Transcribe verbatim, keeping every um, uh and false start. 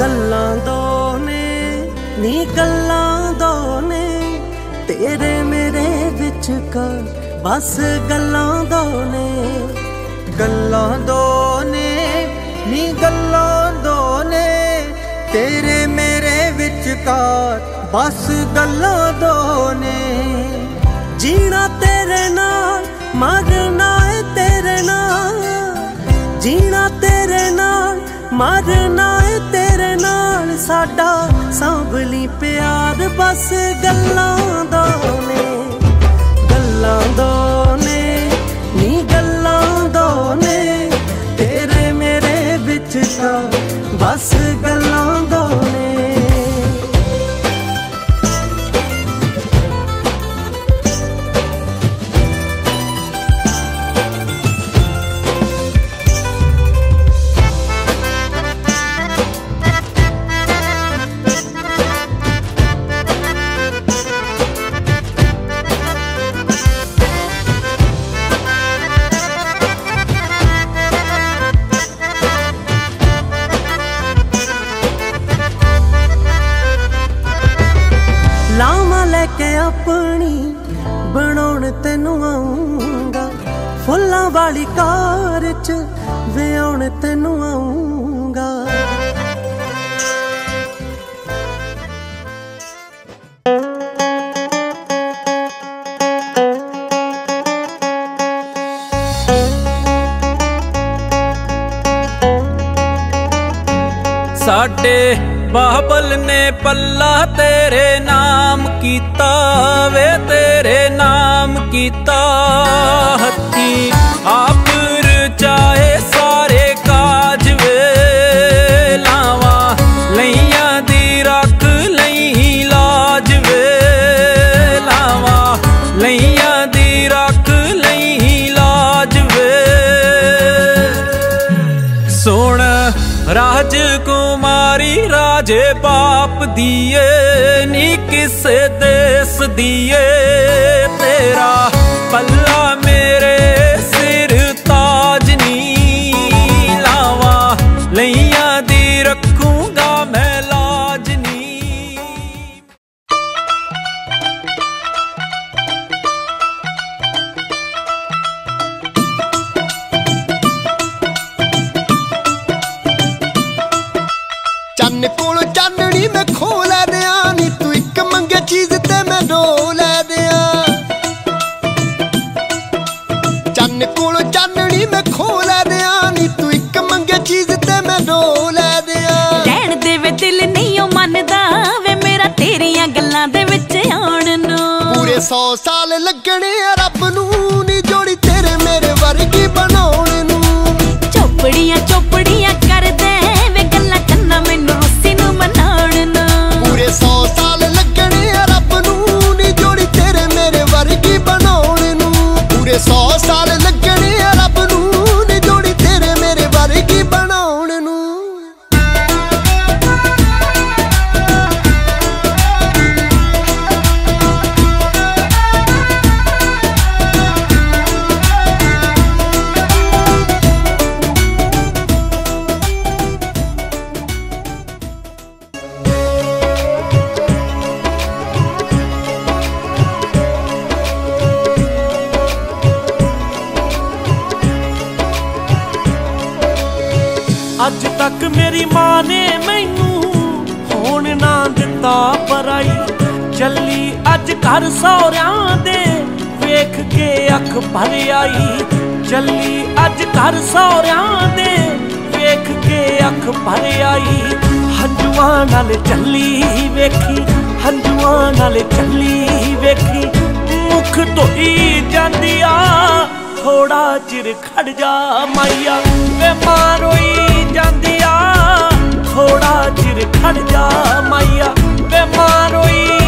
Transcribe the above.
गल्लां दो ने नी गल्लां दो ने तेरे मेरे विचकार बस गल्लां दो ने गल्लां दो ने नी गल्लां दो ने तेरे मेरे विचकार बस गल्लां दो ने जीना तेरे नाल मरना है तेरे नाल जीना तेरे नाल मरना है तेरे नाल साडा सांभली प्यार बस गल्लां दो ने गल्लां दो ने नी गल्लां दो ने तेरे मेरे विचकार बस गल्लां दो ने के अपनी बनाउण तैनू आऊंगा फुल्लां वाली कार च विआउण तैनू आऊंगा साडे बाबल ने पल्ला तेरे नाम कीता वे तेरे नाम कीता हत्थी आप रचाए सारे काज वे लावा लैया दी रख लई लाज वे लावा लैया दी रख लई लाज वे सोण राजकुमारी राजे बाप दिए नी किसे देश दिए तेरा पल्ला मेरे सिर ताज नी लावा लैया दी रखूंगा मैं लाज नी। चन्न कोल चाननी मैं खो लै दियां नी तू इक मंगे चीज ते मैं दो लै दियां चन्न कोल चाननी मैं खो लै दियां नी तू इक मंगे चीज ते मैं दो लै दियां रहण दे वे दिल नहीं ओ मनदा वे मेरा तेरियां गल्लां दे विच आउण नूं पूरे सौ साल लगणे रब नूं नी जोड़ी तेरे मेरे वर्गी बनाउण नूं चोपड़ियां चोपड़ियां कर दे वे गल्लां करना मैनू रुस्सी नूं मनाउण नूं पूरे सौ साल लगणे रब नूं नी जोड़ी तेरे मेरे वर्गी बनाउण नूं पूरे सौ साल लगणे रब नूं नी जोड़ी तेरे मेरे वर्गी बनाउण नूं। अज तक मेरी मां ने मैनू होण ना दिता पराई चली अज घर सौहरियां दे वेख के अख भर आई चली अज घर सौहरियां दे वेख के अख भर आई हंजुआं नाल चली वेखी हंजुआं नाल चली वेखी मुख धोई जांदी आ थोड़ा चिर खड़ जा माइया वे मां रोई जांदी आ थोड़ा चिर खड़ जा माइया वे मां रोई